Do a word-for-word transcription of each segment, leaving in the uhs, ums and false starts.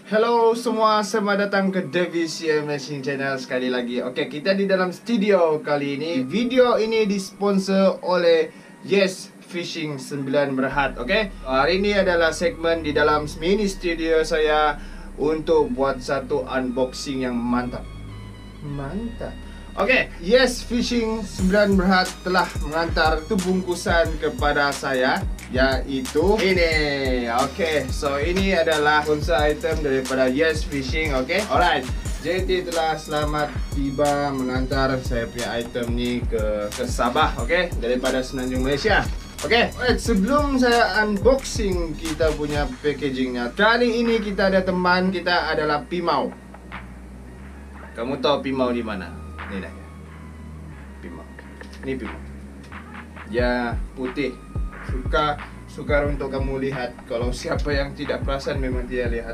Hello semua, selamat datang ke Davis Machine Channel sekali lagi. Okey, kita di dalam studio kali ini. Video ini disponsor oleh Yes Fishing sembilan Berhad. Okey, hari ini adalah segmen di dalam mini studio saya untuk buat satu unboxing yang mantap. Mantap. Okey, Yes Fishing sembilan Berhad telah mengantar tu bungkusan kepada saya, yaitu ini. Okey, so ini adalah sponsor item daripada Yes Fishing. Okey, alright. J T telah selamat tiba mengantar saya punya item ni ke, ke Sabah, okey, daripada Semenanjung Malaysia. Okey, alright, sebelum saya unboxing kita punya packagingnya, kali ini kita ada teman kita adalah Pimau. Kamu tahu Pimau di mana? Ni dah. Pimau. Ni Pimau. Dia putih. Suka sukar untuk kamu lihat. Kalau siapa yang tidak perasan memang tidak lihat.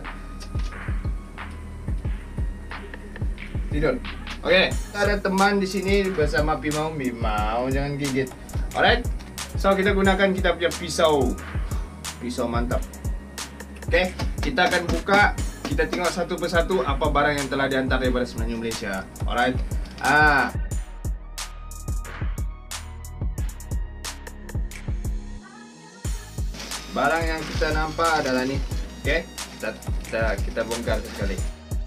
Tidur. Okey, ada teman di sini bersama Pimau. Pimau, jangan gigit. Alright. So kita gunakan kita punya pisau. Pisau mantap. Okey, kita akan buka. Kita tengok satu persatu apa barang yang telah diantar daripada Semenanjung Malaysia. Alright. Ah. Barang yang kita nampak adalah ni. Okey, kita, kita kita bongkar sekali.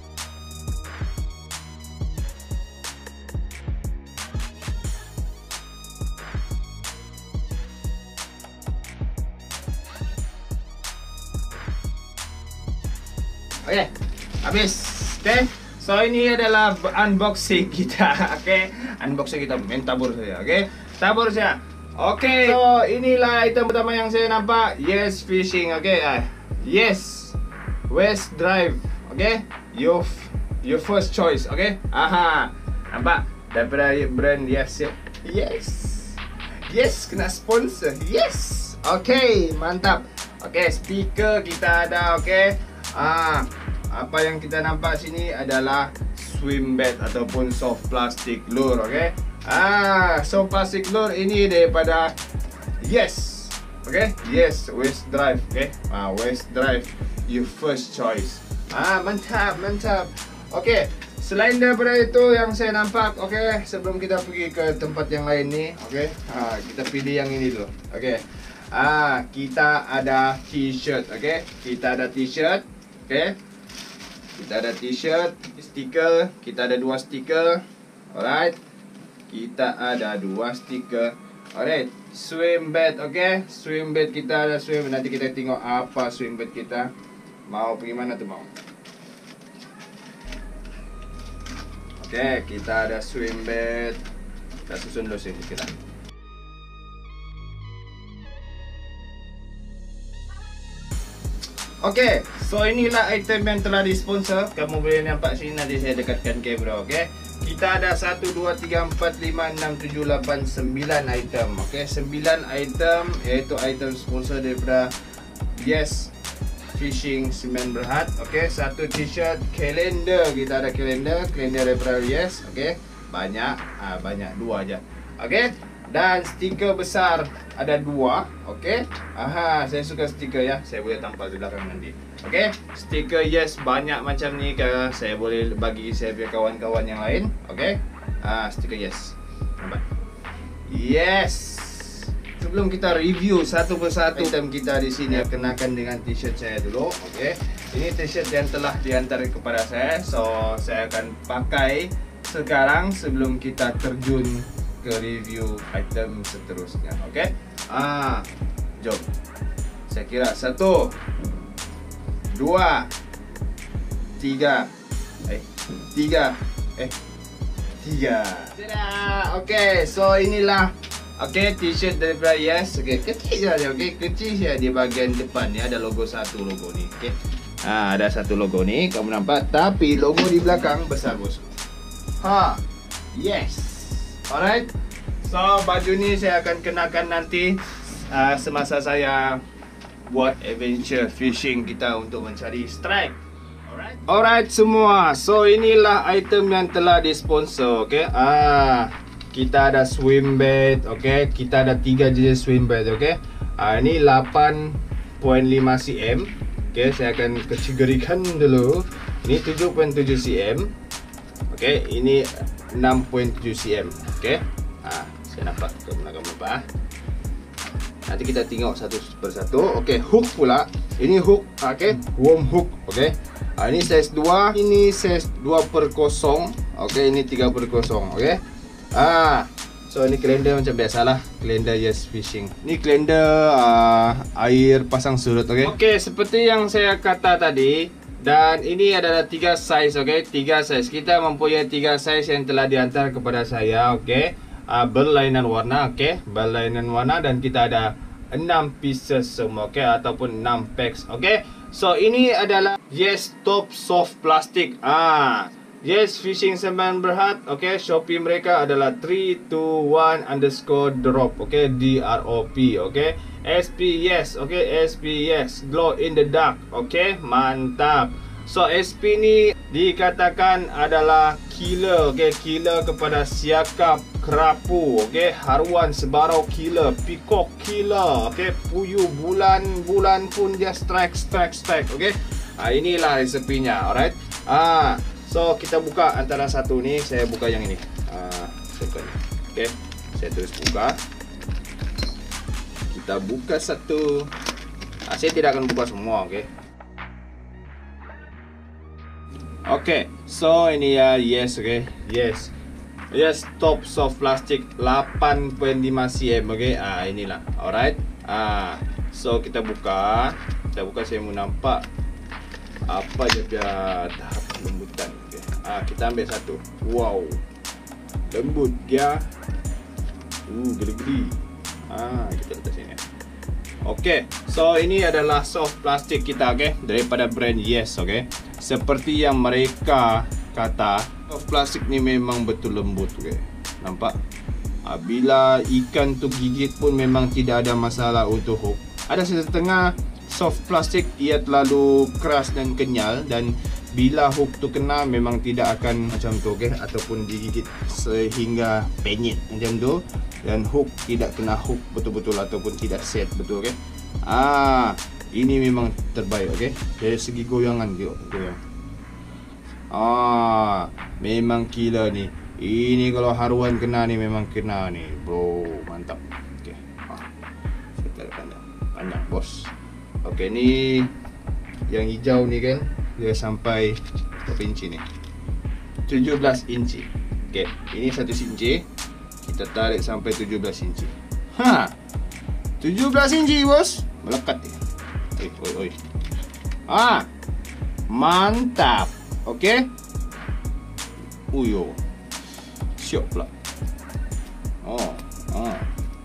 Okey, habis. Okey. So ini adalah unboxing kita. Okey, unboxing kita main tabur saja. Okey, tabur saja. Okey, so inilah item pertama yang saya nampak. Yes Fishing. Okey, uh, Yes West Drive. Okey, your your first choice. Okey, aha, nampak daripada brand Yes. Yes, Yes kena sponsor. Yes. Okey, mantap. Okey, stiker kita ada. Okey, ah, apa yang kita nampak sini adalah swim bait ataupun soft plastic lure. Okey, ah, soft plastic lure ini daripada Yes. Okey, Yes West Drive. Okey, ah, West Drive your first choice. Ah, mantap, mantap. Okey, selain daripada itu yang saya nampak, okey, sebelum kita pergi ke tempat yang lain ni, okey, ah, kita pilih yang ini dulu. Okey, ah, kita ada t-shirt. Okey, kita ada t-shirt. Okey, kita ada t-shirt, stiker, kita ada dua stiker. Alright, kita ada dua stiker. Alright, swim bait. Okay, swim bait kita ada swim. Nanti kita tengok apa swim bait kita. Mau pergi mana tu mau? Okay, kita ada swim bait. Kita susun dulu sini kita. Okey, so inilah item yang telah disponsor. Kamu boleh nampak sini, nanti saya dekatkan kamera. Okey, kita ada satu, dua, tiga, empat, lima, enam, tujuh, lapan, sembilan item. Okey, sembilan item, iaitu item sponsor daripada Yes Fishing sembilan Berhad. Okey, satu t-shirt, kalender, kita ada kalender, kalender daripada Yes. Okey, banyak, ah, banyak, dua aja. Okey, dan stiker besar ada dua. Okey, aha, saya suka stiker ya. Saya boleh tampal di belakang nanti. Okey, stiker Yes banyak macam ni ke. Saya boleh bagi saya punya kawan-kawan yang lain. Okey, ah, stiker Yes. Nampak? Yes. Sebelum kita review satu persatu item kita di sini, kenakan dengan t-shirt saya dulu. Okey, ini t-shirt yang telah diantar kepada saya. So saya akan pakai sekarang sebelum kita terjun ke review item seterusnya. Okey, ah, jom. Saya kira satu, dua, tiga, eh, tiga, eh, tiga. Tada! Okey, so inilah, okey, t-shirt daripada Yes. Okey, kecil saja. Okey, kecil saja di bahagian depan ni ada logo satu logo ni. Okey, ah, ada satu logo ni, kamu nampak. Tapi logo di belakang besar bos. Ha, Yes. Alright, so baju ni saya akan kenakan nanti uh, semasa saya buat adventure fishing kita untuk mencari strike. Alright, alright semua. So inilah item yang telah disponsor. Okay, ah, kita ada swim bait. Okay, kita ada tiga jenis swim bait. Okay, ah, ini lapan titik lima sentimeter. Oke, saya akan kategorikan dulu. Ini tujuh koma tujuh sentimeter. Oke, ini enam koma tujuh sentimeter. Oke. Ah, saya nampak kebenaran berapa. Nanti kita tengok satu persatu. Oke, hook pula. Ini hook, oke, worm hook. Oke. Ah, ini size dua, ini size dua per kosong. Oke, ini tiga per kosong. Oke. Ah, so ini kalender macam biasalah, kalender Yes Fishing. Ini kalender uh, air pasang surut. Oke. Oke, seperti yang saya kata tadi, dan ini adalah tiga size. Oke, tiga size. Kita mempunyai tiga size yang telah diantar kepada saya. Oke, uh, berlainan warna. Oke, berlainan warna, dan kita ada enam pieces semua. Oke, ataupun enam packs. Oke, so ini adalah Yes Top Soft Plastic. Ah, Yes Fishing Semen Berhad. Oke, Shopee mereka adalah three two one underscore drop. Oke, D R O P. Oke, S P yes. Oke, S P yes, glow in the dark. Oke, mantap. So S P ni dikatakan adalah killer. Oke, killer kepada siakap, kerapu. Oke, haruan sebarau killer, peacock killer. Oke, puyuh bulan-bulan pun dia strike strike strike. Oke, ah, inilah resepinya. Alright. Ah, so kita buka antara satu ni. Saya buka yang ini. Ah, second. Oke, saya terus buka. Kita buka satu. Ah, saya tidak akan buka semua. Oke. Oke, so ini ya Yes. Oke, Yes. Yes Top Soft Plastic delapan koma lima sentimeter. Oke, ah, inilah. Alright. Ah, so kita buka. Kita buka, saya mau nampak apa dia punya tahap lembutan. Okay. Ah, kita ambil satu. Wow, lembut dia. Uh, gede-gede. Ah, kita letak sini. Oke, so ini adalah soft plastic kita. Oke, daripada brand Yes. Oke, seperti yang mereka kata, soft plastic ni memang betul lembut. Oke, nampak? Ah, bila ikan tu gigit pun memang tidak ada masalah untuk hook. Ada setengah soft plastik ia terlalu keras dan kenyal, dan bila hook tu kena memang tidak akan macam tu. Okay? Ataupun digigit sehingga penyit macam tu, dan hook tidak kena hook betul-betul ataupun tidak set betul. Okay? Ah, ini memang terbaik. Okay? Dari segi goyangan dia, goyang. Ah, memang killer ni. Ini kalau haruan kena ni memang kena ni, bro, mantap. Okay. Ah, saya tarik pandang, pandang bos. Okey, ni yang hijau ni kan, dia sampai berapa inci ni? tujuh belas inci. Okey, ini satu inci. Kita tarik sampai tujuh belas inci. Ha. tujuh belas inci, bos. Melekat dia. Oi, oi, oi. Ah. Mantap. Okey. Uyo. Syok pula. Oh, ah.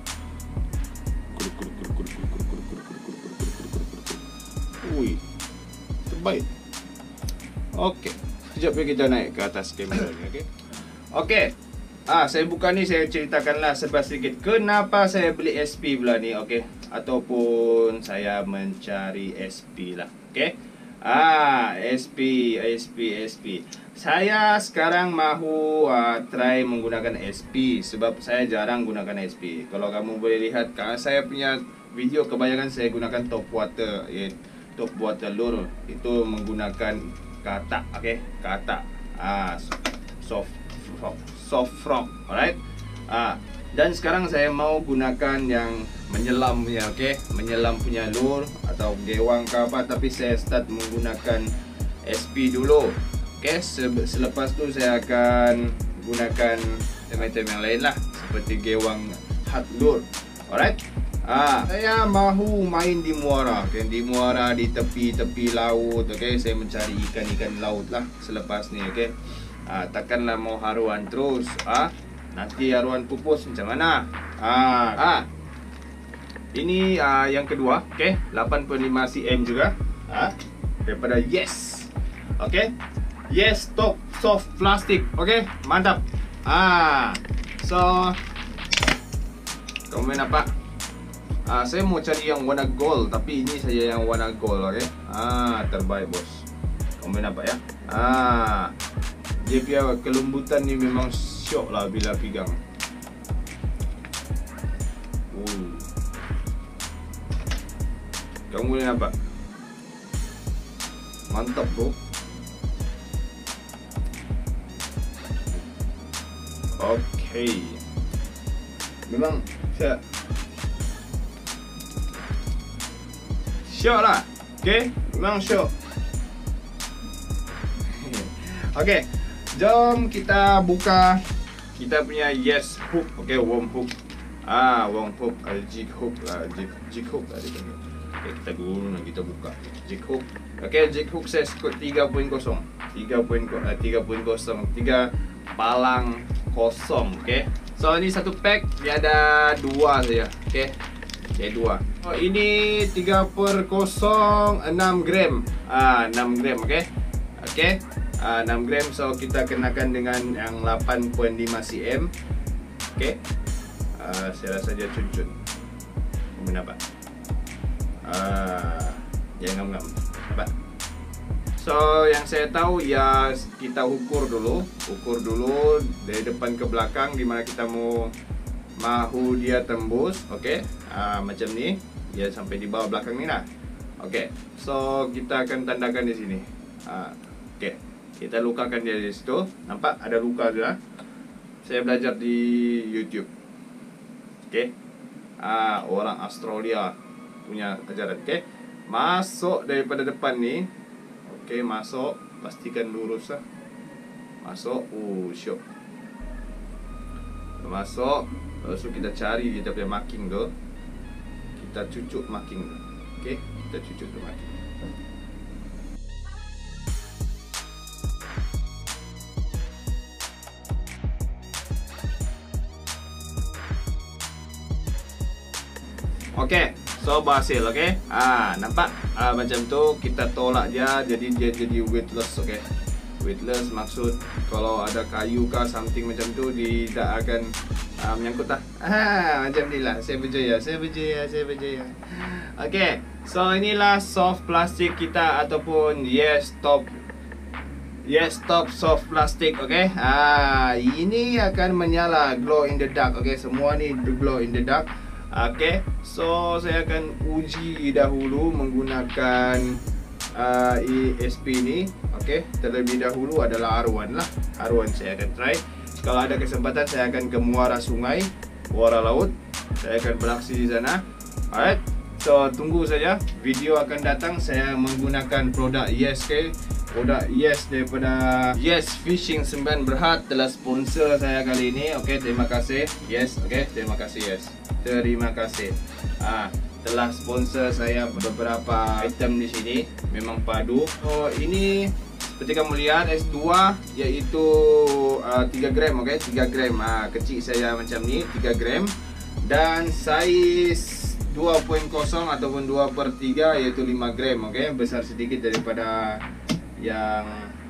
Ui, terbaik. Okey, sekejap lagi kita naik ke atas kamera ni. Okey. Okey. Ah, saya buka ni, saya ceritakanlah sebab sedikit kenapa saya beli S P pula ni. Okey, ataupun saya mencari S P lah. Okey. Ah, S P, S P, S P. Saya sekarang mahu uh, try menggunakan S P sebab saya jarang gunakan S P. Kalau kamu boleh lihat, kan saya punya video kebanyakan saya gunakan top water, ya. Top water lure itu menggunakan katak. Okey, katak. Ah, soft soft soft frog. Alright. Ah, dan sekarang saya mau gunakan yang menyelam punya. Okey, menyelam punya lure atau gewang ke apa, tapi saya start menggunakan S P dulu. Okey, selepas tu saya akan gunakan macam yang lain lah, seperti gewang hard lure. Alright. Ah, saya mahu main di muara, okay? Di muara, di tepi-tepi laut. Okay? Saya mencari ikan-ikan laut lah selepas ni. Okay? Ah, takkanlah mau haruan terus. Ah, nanti haruan pupus macam mana? Ah, ah. Ini ah, yang kedua. Okay? delapan koma lima sentimeter juga. Ah, daripada Yes. Okay? Yes Top Soft Plastic. Okay? Mantap. Ah, so kamu nampak? Ah, saya mau cari yang warna gold, tapi ini saja yang warna gold. Okay? Ah, terbaik bos. Kamu nampak ya? Ah, dia punya kelembutan ni memang syok lah bila pegang. Uh. Kamu boleh nampak? Mantap bro. Okey. Memang syok. Syok lah. Okey, memang syok. Okey, jom kita buka kita punya yes hook. Okey, worm hook. Ah, worm hook, uh, jig hook lah, jig, jig hook lah dia panggil. Okey, kita guna, kita buka jig hook. Okey, jig hook saya skot tiga titik kosong. tiga titik kosong, tiga palang kosong. Okey. So ini satu pack, dia ada dua saja. Okey. Okey, dua. Oh, ini tiga per kosong, enam gram. Ah, enam gram, okey. Okey. Ah, enam gram, so kita kenakan dengan yang lapan titik lima cm. Okey. Ah, saya rasa dia cun-cun. Kamu nampak? Ah, dia ngam-ngam. Nampak? So yang saya tahu ya kita ukur dulu, ukur dulu dari depan ke belakang di mana kita mau mahu dia tembus, okey? Ah, macam ni, dia sampai di bawah belakang ni lah. Okey. So kita akan tandakan di sini. Ah, okey. Kita lukakan dia di situ. Nampak ada luka juga. Saya belajar di YouTube. Okey. Ah, orang Australia punya ajaran, okey? Masuk daripada depan ni. Okey, masuk, pastikan lurus lah. Masuk, oh syok. Masuk, lepas tu kita cari kita punya marking tu. Kita cucuk marking tu. Okey, kita cucuk tu marking. Okey, so berhasil, okey. Ah, nampak? Ah, macam tu kita tolak dia jadi dia jadi weightless, okey. Weightless maksud kalau ada kayu ke something macam tu dia tidak akan ah, menyangkut lah. Ah, macam ni lah. Saya berjaya, saya berjaya, saya berjaya. Okey, so inilah soft plastik kita ataupun yes top yes top soft plastik, okey. Ah, ini akan menyala, glow in the dark, okey. Semua ni glow in the dark. Okey, so saya akan uji dahulu menggunakan uh, E S P ni. Okey, terlebih dahulu adalah R satu lah. R satu saya akan try. Kalau ada kesempatan saya akan ke muara sungai, muara laut. Saya akan beraksi di sana. Alright, so tunggu saja. Video akan datang saya menggunakan produk Yes, okay? Produk Yes daripada Yes Fishing Sembilan Berhad telah sponsor saya kali ini. Okey, terima kasih Yes. Okey, terima kasih Yes. Terima kasih. Ah, telah sponsor saya beberapa item di sini. Memang padu. So ini seperti kamu lihat S dua iaitu uh, tiga gram, okey, tiga gram. Ah, kecil saya macam ni, tiga gram. Dan saiz dua titik kosong ataupun dua per tiga iaitu lima gram, okey, besar sedikit daripada yang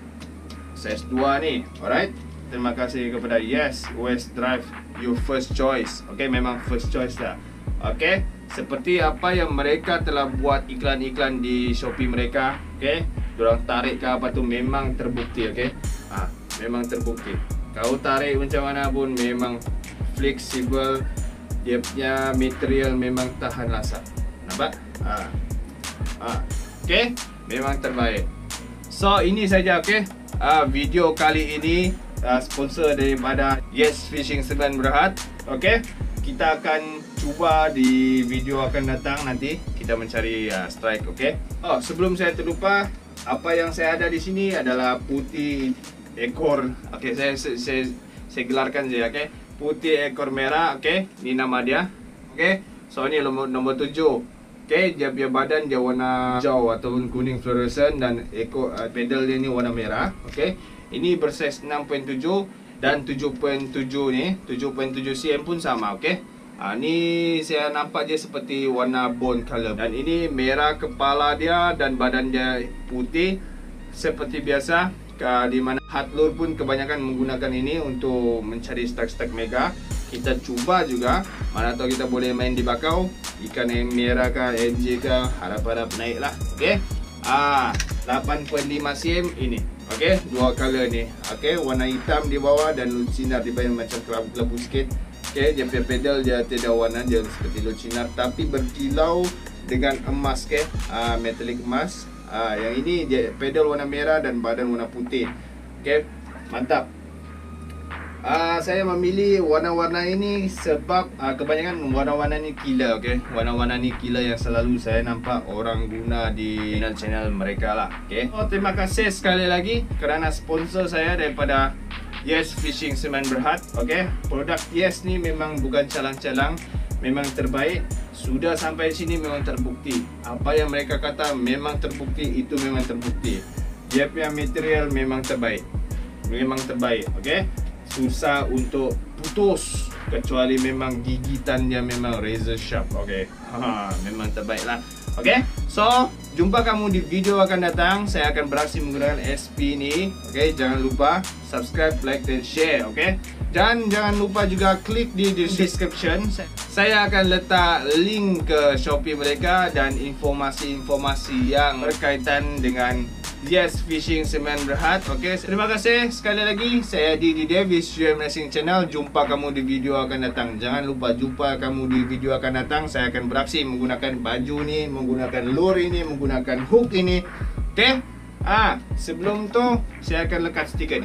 size dua ni. Alright. Terima kasih kepada Yes West Drive, your first choice. Okey, memang first choice lah. Okey, seperti apa yang mereka telah buat iklan-iklan di Shopee mereka, okey. Diorang tarik ke apa tu memang terbukti, okey. Ah, memang terbukti. Kau tarik macam mana pun memang fleksibel. Dia punya material memang tahan lasat. Nampak? Ah. Ah. Okey, memang terbaik. So ini saja, okey. Ah, video kali ini uh, sponsor daripada Yes Fishing Sembilan Berhad. Okey, kita akan cuba di video akan datang nanti kita mencari uh, strike, okey. Oh, sebelum saya terlupa, apa yang saya ada di sini adalah putih ekor. Okey, saya saya saya, saya gelarkan saja, okey. Putih ekor merah, okey. Ini nama dia. Okey. So ini nombor nombor tujuh. Okey, dia punya badan dia warna hijau ataupun kuning fluorescent dan ekor uh, pedal dia ni warna merah. Okey. Ini bersaiz enam titik tujuh dan tujuh titik tujuh ni, tujuh titik tujuh cm pun sama, okey. Ah, ni saya nampak dia seperti warna bone color. Dan ini merah kepala dia dan badan dia putih seperti biasa. Di mana Hatlur pun kebanyakan menggunakan ini untuk mencari stak-stak mega. Kita cuba juga, mana tahu kita boleh main di bakau. Ikan yang merah ke, N J ke, harap-harap naik lah. Okey. Ah, lapan titik lima cm ini. Okey, dua color ni. Okey, warna hitam di bawah dan lucinar di bawah macam kelabu-kelabu sikit. Okey, dia punya pedal dia tidak warna, dia seperti lucinar tapi berkilau dengan emas, okey. Ah, metalik emas. Ah, yang ini dia pedal warna merah dan badan warna putih. Okey, mantap. Uh, saya memilih warna-warna ini sebab uh, kebanyakan warna-warna ni killer, okey. Warna-warna ni killer yang selalu saya nampak orang guna di channel-channel mereka lah, okey. Oh, terima kasih sekali lagi kerana sponsor saya daripada Yes Fishing Semen Berhad, okey. Produk Yes ni memang bukan calang-calang, memang terbaik. Sudah sampai sini memang terbukti. Apa yang mereka kata memang terbukti, itu memang terbukti. Dia punya material memang terbaik. Memang terbaik, okey. Susah untuk putus kecuali memang gigitannya memang razor sharp. Okey. Ha, memang terbaik lah. Okey. So, jumpa kamu di video akan datang. Saya akan beraksi menggunakan S P ni. Okey, jangan lupa subscribe, like dan share, okey. Dan jangan lupa juga klik di description. Saya akan letak link ke Shopee mereka dan informasi-informasi yang berkaitan dengan Yes Fishing Semen Berhad. Okey, terima kasih sekali lagi. Saya Adi di Davis Stream Racing Channel. Jumpa kamu di video akan datang. Jangan lupa jumpa kamu di video akan datang. Saya akan beraksi menggunakan baju ni, menggunakan lure ini, menggunakan hook ini. Okey. Ah, sebelum tu saya akan lekat stiker ni.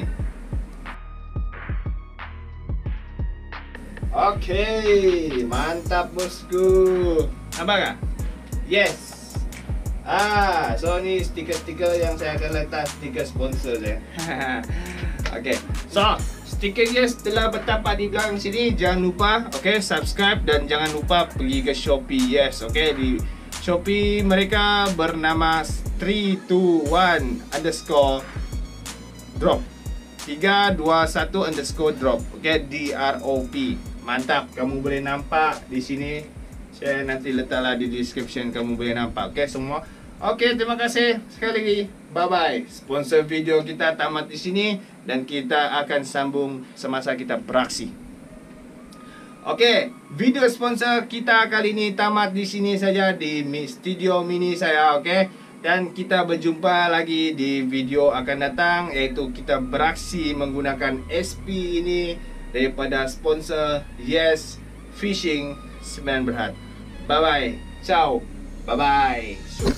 Okey, mantap bosku. Nampak tak? Yes. Ah, so ni stiker-stiker yang saya akan letak, stiker sponsor saya. Okay, so stiker Yes telah bertapak di belakang sini. Jangan lupa, okay, subscribe dan jangan lupa pergi ke Shopee Yes. Okay, di Shopee mereka bernama three two one underscore drop tiga dua satu underscore drop. Okay, D R O P. Mantap, kamu boleh nampak di sini. Saya nanti letaklah di description, kamu boleh nampak. Okay semua. Okey, terima kasih sekali lagi. Bye bye. Sponsor video kita tamat di sini dan kita akan sambung semasa kita beraksi. Okey, video sponsor kita kali ini tamat di sini saja di studio mini saya, okey. Dan kita berjumpa lagi di video akan datang, iaitu kita beraksi menggunakan S P ini daripada sponsor Yes Fishing Semen Berhad. Bye bye. Ciao. Bye bye.